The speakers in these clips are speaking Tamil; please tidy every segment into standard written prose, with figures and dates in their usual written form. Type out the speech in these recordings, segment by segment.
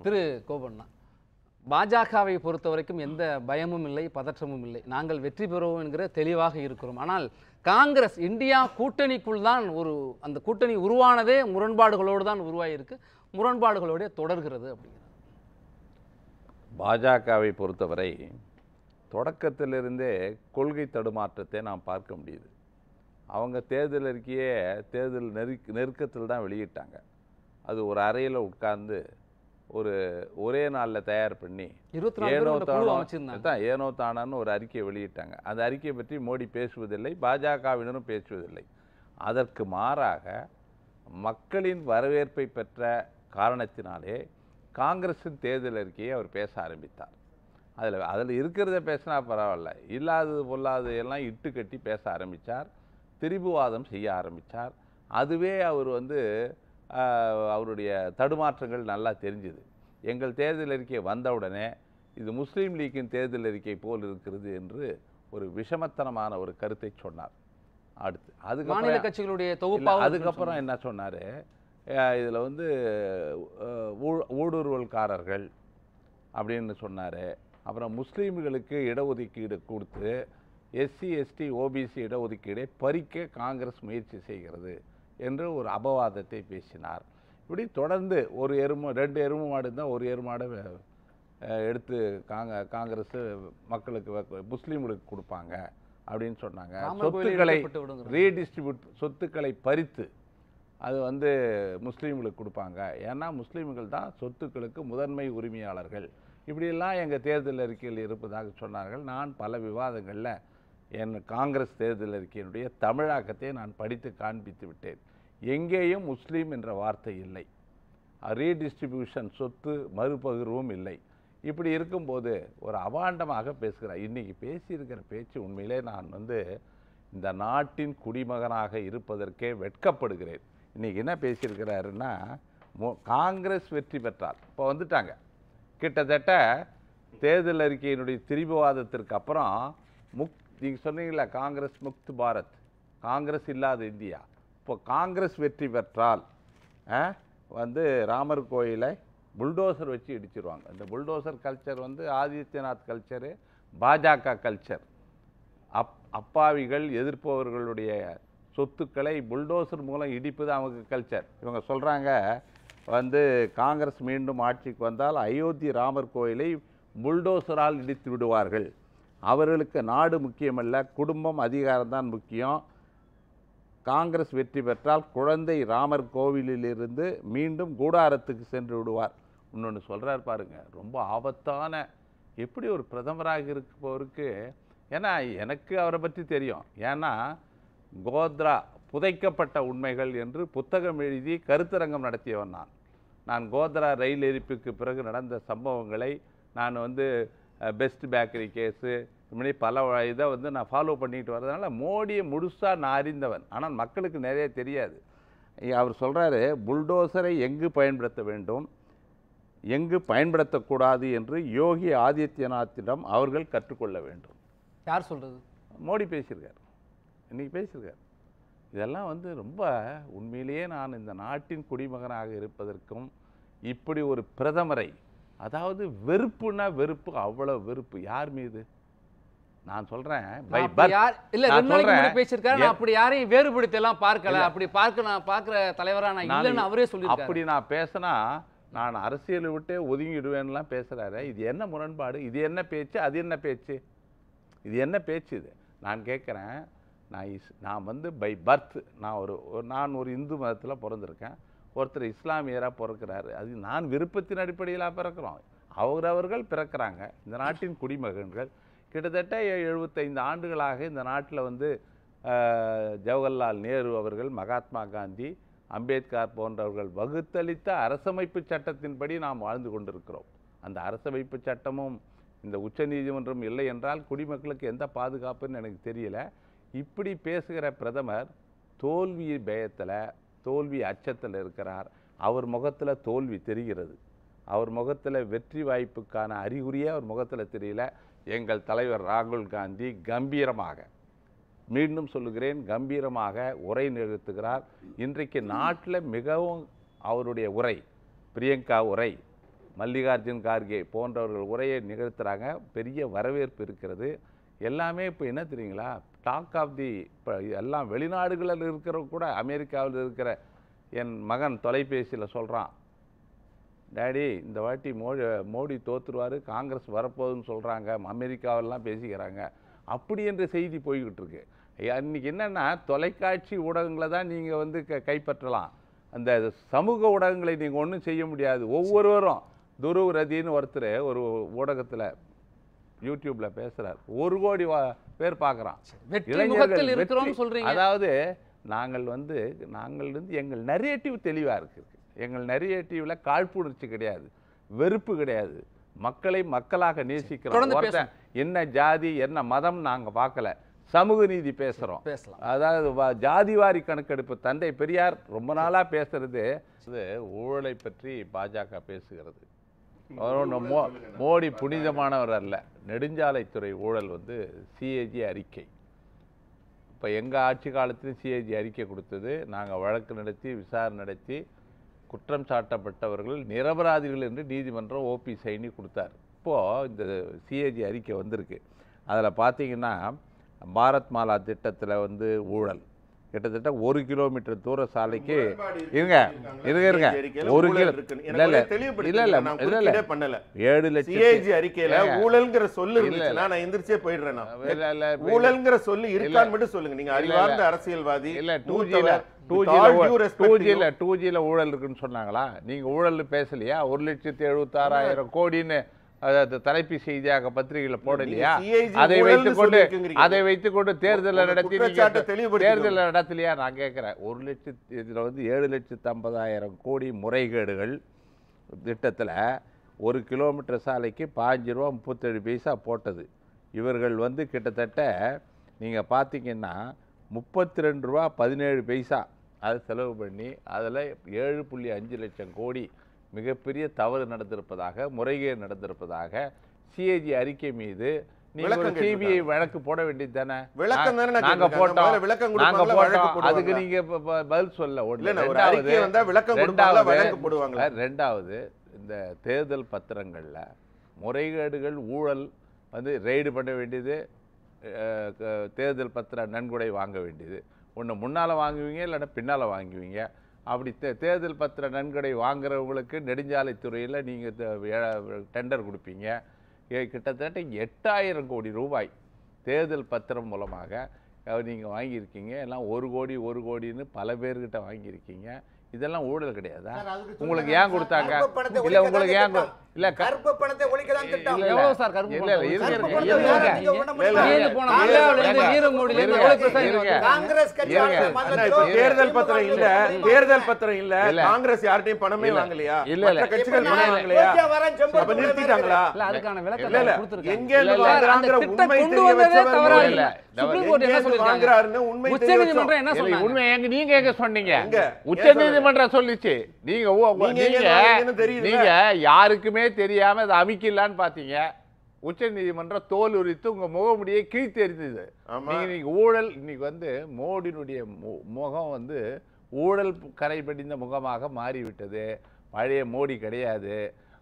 திரு கோபண்ணா, பாஜகவை பொறுத்த வரைக்கும் எந்த பயமும் இல்லை, பதற்றமும் இல்லை. நாங்கள் வெற்றி பெறுவோம் என்கிற தெளிவாக இருக்கிறோம். ஆனால் காங்கிரஸ் இந்தியா கூட்டணிக்குள் தான் அந்த கூட்டணி உருவானதே முரண்பாடுகளோடு தான் உருவாகியிருக்கு, முரண்பாடுகளோட தொடர்கிறது அப்படிங்கிறது. பாஜகவை பொறுத்தவரை தொடக்கத்திலிருந்தே கொள்கை தடுமாற்றத்தை நாம் பார்க்க முடியுது. அவங்க தேர்தல் அறிக்கையே தேர்தல் நெருக்கத்தில் தான் வெளியிட்டாங்க. அது ஒரு அறையில் உட்கார்ந்து ஒரே நாளில் தயார் பண்ணி ஏனோ தானான்னு ஒரு அறிக்கையை வெளியிட்டாங்க. அந்த அறிக்கையை பற்றி மோடி பேசுவதில்லை, பாஜகவினரும் பேசுவதில்லை. அதற்கு மாறாக மக்களின் வரவேற்பை பெற்ற காரணத்தினாலே காங்கிரஸின் தேர்தல் அறிக்கையை அவர் பேச ஆரம்பித்தார். அதில் இருக்கிறத பேசினா பரவாயில்ல, இல்லாதது பொல்லாதது எல்லாம் இட்டு கட்டி பேச ஆரம்பித்தார், திரிபுவாதம் செய்ய ஆரம்பித்தார். அதுவே அவர் அவருடைய தடுமாற்றங்கள் நல்லா தெரிஞ்சுது. எங்கள் தேர்தல் அறிக்கை வந்தவுடனே இது முஸ்லீம் லீக்கின் தேர்தல் அறிக்கை போல் இருக்கிறது என்று ஒரு விஷமத்தனமான ஒரு கருத்தை சொன்னார். அதுக்கப்புறம் என்ன சொன்னார், இதில் ஊடுருவல்காரர்கள் அப்படின்னு சொன்னார். அப்புறம் முஸ்லீம்களுக்கு இடஒதுக்கீடு கொடுத்து எஸ்சி எஸ்டி ஓபிசி இடஒதுக்கீடை பறிக்க காங்கிரஸ் முயற்சி செய்கிறது என்று ஒரு அபவாதத்தை பேசினார். இப்படி தொடர்ந்து ரெண்டு எருமை மாடு இருந்தால் ஒரு எருமாடை எடுத்து காங்கிரஸ் மக்களுக்கு முஸ்லீம்களுக்கு கொடுப்பாங்க அப்படின்னு சொன்னாங்க. சொத்துக்களை சொத்துக்களை பறித்து அது முஸ்லீம்களுக்கு கொடுப்பாங்க, ஏன்னா முஸ்லீம்கள் தான் சொத்துக்களுக்கு முதன்மை உரிமையாளர்கள். இப்படியெல்லாம் எங்கள் தேர்தல் அறிக்கையில் இருப்பதாக சொன்னார்கள். நான் பல விவாதங்களில் என் காங்கிரஸ் தேர்தல் அறிக்கையினுடைய தமிழாக்கத்தை நான் படித்து காண்பித்து விட்டேன். எங்கேயும் முஸ்லீம் என்ற வார்த்தை இல்லை, ரீடிஸ்ட்ரிபியூஷன் சொத்து மறுபகிர்வும் இல்லை. இப்படி இருக்கும்போது ஒரு அபாண்டமாக பேசுகிறார். இன்றைக்கி பேசியிருக்கிற பேச்சு உண்மையிலே நான் இந்த நாட்டின் குடிமகனாக இருப்பதற்கே வெட்கப்படுகிறேன். இன்றைக்கி என்ன பேசியிருக்கிறாருன்னா, காங்கிரஸ் வெற்றி பெற்றால் இப்போ வந்துட்டாங்க கிட்டத்தட்ட தேர்தல் அறிக்கையினுடைய திரிபுவாதத்திற்கு அப்புறம் நீங்கள் சொன்னீங்களா காங்கிரஸ் முக்த் பாரத், காங்கிரஸ் இல்லாத இந்தியா. இப்போ காங்கிரஸ் வெற்றி பெற்றால் ராமர் கோயிலை புல்டோசர் வச்சு இடிச்சிருவாங்க. இந்த bulldozer culture Adityanath culture, BJP culture. அப்பாவிகள் எதிர்ப்பவர்களுடைய சொத்துக்களை புல்டோசர் மூலம் இடிப்பது அவங்க கல்ச்சர். இவங்க சொல்கிறாங்க காங்கிரஸ் மீண்டும் ஆட்சிக்கு வந்தால் அயோத்தி ராமர் கோயிலை புல்டோசரால் இடித்து விடுவார்கள். அவர்களுக்கு நாடு முக்கியமல்ல, குடும்பம் அதிகாரம்தான் முக்கியம். காங்கிரஸ் வெற்றி பெற்றால் குழந்தை ராமர் கோவிலிலிருந்து மீண்டும் கூடாரத்துக்கு சென்று விடுவார். இன்னொன்று சொல்கிறார் பாருங்க, ரொம்ப ஆபத்தான, எப்படி ஒரு பிரதமராக இருப்பவருக்கு. ஏன்னா எனக்கு அவரை பற்றி தெரியும். ஏன்னா கோத்ரா புதைக்கப்பட்ட உண்மைகள் என்று புத்தகம் எழுதி கருத்தரங்கம் நடத்தியவன் நான் கோத்ரா ரயில் எரிப்புக்கு பிறகு நடந்த சம்பவங்களை நான் பெஸ்ட் பேக்கரி கேஸு இப்படி பல இதை நான் ஃபாலோ பண்ணிட்டு வர்றதுனால மோடியை முழுசாக நான் அறிந்தவன். ஆனால் மக்களுக்கு நிறைய தெரியாது. அவர் சொல்கிறாரு, புல்டோசரை எங்கு பயன்படுத்த வேண்டும், எங்கு பயன்படுத்தக்கூடாது என்று யோகி ஆதித்யநாத்திடம் அவர்கள் கற்றுக்கொள்ள வேண்டும். யார் சொல்கிறது? மோடி பேசியிருக்கார், இன்றைக்கி பேசியிருக்கார். இதெல்லாம் ரொம்ப உண்மையிலேயே நான் இந்த நாட்டின் குடிமகனாக இருப்பதற்கும் இப்படி ஒரு பிரதமரை, அதாவது வெறுப்புனா வெறுப்பு, அவ்வளோ வெறுப்பு யார் மீது நான் சொல்றேன். அப்படி யாரையும் வேறுபடுத்தி எல்லாம் பார்க்கல, அப்படி நான் பார்க்கிற தலைவரா நான் இல்லைன்னு அவரே சொல்லியிருக்காரு. அப்படி நான் பேசினா நான் அரசியலை விட்டே ஒதுங்கிடுவேன்லாம் பேசுறாரு. இது என்ன முரண்பாடு, இது என்ன பேச்சு, அது என்ன பேச்சு, இது என்ன பேச்சு இது? நான் கேட்குறேன், நான் பை பர்த் நான் ஒரு இந்து மதத்தில் பிறந்திருக்கேன், ஒருத்தர் இஸ்லாமியராக பிறக்கிறாரு. அது நான் விருப்பத்தின் அடிப்படையில் பிறக்கிறோம், அவரவர்கள் பிறக்கிறாங்க. இந்த நாட்டின் குடிமகன்கள். கிட்டத்தட்ட 75 ஆண்டுகளாக இந்த நாட்டில் ஜவஹர்லால் நேரு அவர்கள், மகாத்மா காந்தி, அம்பேத்கர் போன்றவர்கள் வகுத்தளித்த அரசமைப்பு சட்டத்தின்படி நாம் வாழ்ந்து கொண்டிருக்கிறோம். அந்த அரசமைப்பு சட்டமும் இந்த உச்சநீதிமன்றம் இல்லை என்றால் குடிமக்களுக்கு எந்த பாதுகாப்புன்னு எனக்கு தெரியல. இப்படி பேசுகிற பிரதமர் தோல்வி பயத்தில், தோல்வி அச்சத்தில் இருக்கிறார். அவர் முகத்தில் தோல்வி தெரிகிறது, அவர் முகத்தில் வெற்றி வாய்ப்புக்கான அறிகுறியே அவர் முகத்தில் தெரியல. எங்கள் தலைவர் ராகுல் காந்தி கம்பீரமாக, மீண்டும் சொல்லுகிறேன், கம்பீரமாக உரை நிகழ்த்துகிறார். இன்றைக்கு நாட்டில் மிகவும் அவருடைய உரை, பிரியங்கா உரை மல்லிகார்ஜுன் கார்கே போன்றவர்கள் உரையை நிகழ்த்துறாங்க. பெரிய வரவேற்பு இருக்கிறது. எல்லாமே இப்போ என்ன தெரியுங்களா, டாக் ஆஃப் தி இப்போ எல்லாம் வெளிநாடுகளில் இருக்கிற கூட அமெரிக்காவில் இருக்கிற என் மகன் தொலைபேசியில் சொல்கிறான், டேடி இந்த வாட்டி மோடி தோற்றுருவார், காங்கிரஸ் வரப்போகுதுன்னு சொல்கிறாங்க, அமெரிக்காவெல்லாம் பேசிக்கிறாங்க அப்படி என்ற செய்தி போய்கிட்டு இருக்கு. அன்றைக்கி என்னென்னா தொலைக்காட்சி ஊடகங்களை தான் நீங்கள் வந்து கைப்பற்றலாம். அந்த சமூக ஊடகங்களை நீங்கள் ஒன்றும் செய்ய முடியாது. ஒவ்வொருவரும் துருவ் ரதின்னு ஒருத்தர் ஒரு ஊடகத்தில் யூடியூப்பில் பேசுகிறார், 1 கோடி பேர் பார்க்குறான். அதாவது நாங்கள் வந்து எங்கள் நரேட்டிவ் தெளிவாக இருக்குது. எங்கள் நரேட்டிவில் காழ்ப்புணர்ச்சி கிடையாது, வெறுப்பு கிடையாது, மக்களை மக்களாக நேசிக்கிறோம். என்ன ஜாதி என்ன மதம் நாங்கள் பார்க்கல, சமூக நீதி பேசுகிறோம். அதாவது ஜாதிவாரி கணக்கெடுப்பு தந்தை பெரியார் ரொம்ப நாளாக பேசுறது ஊழலை பற்றி பாஜக பேசுகிறது. மோடி புனிதமானவர் அல்ல. நெடுஞ்சாலைத்துறை ஊழல் வந்து சிஏஜி அறிக்கை, இப்போ எங்கள் ஆட்சி காலத்திலும் சிஏஜி அறிக்கை கொடுத்தது. நாங்கள் வழக்கு நடத்தி விசாரணை நடத்தி குற்றம் சாட்டப்பட்டவர்கள் நிரபராதிகள் என்று நீதிமன்றம் ஓபி சைனி கொடுத்தார். இப்போது இந்த சிஏஜி அறிக்கை வந்திருக்கு. அதில் பார்த்தீங்கன்னா பாரத் மாலா திட்டத்தில் வந்து ஊழல் கிட்டத்தட்ட 1 கிலோமீட்டர் தூர சாலைக்கு இருங்க 7 லட்சம் அறிக்கையில ஊழல்ங்கிற சொல்லு இருந்துச்சுன்னா நான் எந்திரிச்சே போயிடுறேன். ஊழல்ங்கிற சொல்லு இருக்கான்னு மட்டும் சொல்லுங்க. நீங்க அறிவார்ந்த அரசியல்வாதி. இல்ல 2Gல ஊழல் இருக்குன்னு சொன்னாங்களா? நீங்க ஊழல் பேசலையா? 1,76,000 கோடின்னு தலைப்பு செய்தியாக பத்திரிகையில போடலையா? அதை வைத்துக்கொண்டு தேர்தலை நடத்தலையா? நான் கேட்கிறேன். 7,50,000 கோடி முறைகேடுகள் திட்டத்தில் 1 கிலோமீட்டர் சாலைக்கு 5 ரூபா 37 பைசா போட்டது. இவர்கள் வந்து கிட்டத்தட்ட நீங்கள் பார்த்தீங்கன்னா 32 ரூபா 17 பைசா அதை செலவு பண்ணி அதில் 7.5 லட்சம் கோடி மிகப்பெரிய தவறு நடந்திருப்பதாக, முறைகேடு நடந்திருப்பதாக சிஏஜி அறிக்கை மீது நீங்கள் சிபிஐ வழக்கு போட வேண்டியது தானே? நாங்க போட்டோம். அதுக்கு நீங்க பதில் சொல்ல. ரெண்டாவது இந்த தேர்தல் பத்திரங்கள்ல முறைகேடுகள் ஊழல் வந்து ரெய்டு பண்ண வேண்டியது, தேர்தல் பத்திர நன்கொடை வாங்க வேண்டியது. ஒன்று முன்னால் வாங்குவீங்க, இல்லைன்னா பின்னால் வாங்குவீங்க. அப்படி தேர்தல் பத்திர நன்கொடை வாங்குறவங்களுக்கு நெடுஞ்சாலைத்துறையில் நீங்கள் டெண்டர் கொடுப்பீங்க. கிட்டத்தட்ட 8,000 கோடி ரூபாய் தேர்தல் பத்திரம் மூலமாக நீங்கள் வாங்கியிருக்கீங்க. எல்லாம் 1 கோடின்னு பல பேர்கிட்ட வாங்கியிருக்கீங்க. இதெல்லாம் ஊழல் கிடையாதா? உங்களுக்கு ஏன் கொடுத்தாங்க? இல்ல உங்களுக்கு ஏன் இல்ல கருப்பு பணத்தை ஒழிக்கலாம் திட்டம் எவ்வளவு சார்? கருப்பு இல்ல காங்கிரஸ் கட்சி தேர்தல் பத்திரம் இல்ல காங்கிரஸ் யார்கிட்டயும் பணமே வாங்கலையா? இல்ல கட்சிகள் பணம் வாங்கலையா? அப்ப நிறுத்திட்டாங்களா? இல்ல அதுக்கான விளக்கம் கொடுத்திருக்காங்க. எங்க வாங்குறாங்கற உண்மை தெரிய வச்சவர் தவறா இல்ல. சுப்ரீம் கோர்ட் என்ன சொல்லிருக்காங்கன்னு உண்மை தெரிய உச்சநீதிமன்றம் என்ன சொன்னாங்க? உண்மை நீங்க எங்க சொன்னீங்க? உச்சநீதிமன்றம் சொல்லிச்சு. நீங்க யாருக்குமே தெரியாம அதை அமைக்கலான்னு பாத்தீங்க. உச்ச நீதிமன்றம் தோல் உரித்து உங்க முகமுடியை கிழித்து எறிந்தது. நீங்க ஊழல் இன்னைக்கு வந்து மோடியினுடைய முகம் வந்து ஊழல் கரை படிந்த முகமாக மாறிவிட்டது. பழைய மோடி கிடையாது.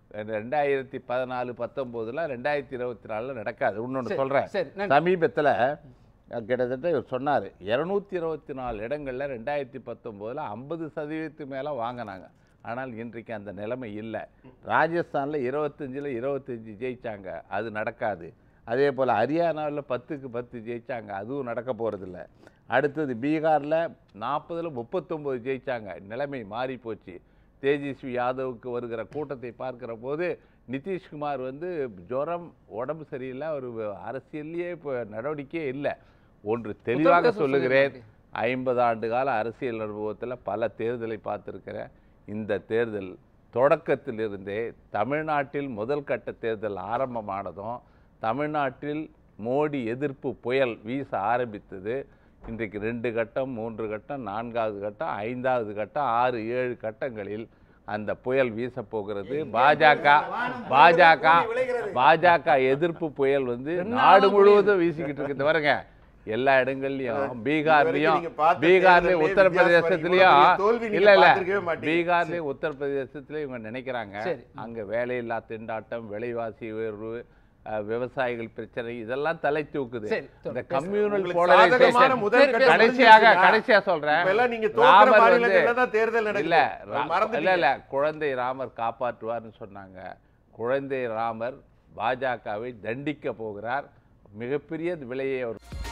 2014-19 2024 நடக்காது. இன்னொன்று சொல்றேன். சமீபத்தில் கிட்டத்தட்ட சொன்னார் 224 இடங்கள்ல 2019 50% மேலே வாங்கினாங்க. ஆனால் இன்றைக்கு அந்த நிலைமை இல்லை. ராஜஸ்தானில் 25 ஜெயிச்சாங்க, அது நடக்காது. அதே போல் ஹரியானாவில் 10க்கு 10 ஜெயிச்சாங்க, அதுவும் நடக்க போகிறதில்ல. அடுத்தது பீகாரில் 40ல் 39 ஜெயிச்சாங்க, நிலைமை மாறி போச்சு. தேஜஸ்வி யாதவுக்கு வருகிற கூட்டத்தை பார்க்கிற போது நிதிஷ்குமார் வந்து ஜுரம், உடம்பு சரியில்லை, ஒரு அரசியல்லையே இப்போ நடவடிக்கையே இல்லை. ஒன்று தெளிவாக சொல்லுகிறேன், 50 ஆண்டு கால அரசியல் அனுபவத்தில் பல தேர்தலை பார்த்துருக்கிறேன். இந்த தேர்தல் தொடக்கத்திலிருந்தே தமிழ்நாட்டில் முதல் கட்ட தேர்தல் ஆரம்பமானதும் தமிழ்நாட்டில் மோடி எதிர்ப்பு புயல் வீச ஆரம்பித்தது. இன்றைக்கு 2 கட்டம், 3 கட்டம், 4வது கட்டம், 5வது கட்டம், 6, 7 கட்டங்களில் அந்த புயல் வீசப்போகிறது. பாஜக எதிர்ப்பு புயல் வந்து நாடு முழுவதும் வீசிக்கிட்டு இருக்கு. பாருங்க, எல்லா இடங்கள்லயும் பீகார்லயும் உத்தரப்பிரதேசத்திலயும் பீகார்லயும் உத்தரப்பிரதேசத்திலயும் இவங்க நினைக்கிறாங்க அங்க வேலையில்லா திண்டாட்டம், விலைவாசி உயர்வு, விவசாயிகள் பிரச்சனை இதெல்லாம் தலை தூக்குது. இந்த கம்யூனல் போலரைசேஷன் கடைசியா சொல்றேன், குழந்தை ராமர் காப்பாற்றுவார்னு சொன்னாங்க. குழந்தை ராமர் பாஜகவை தண்டிக்க போகிறார். மிகப்பெரிய விலையை அவர்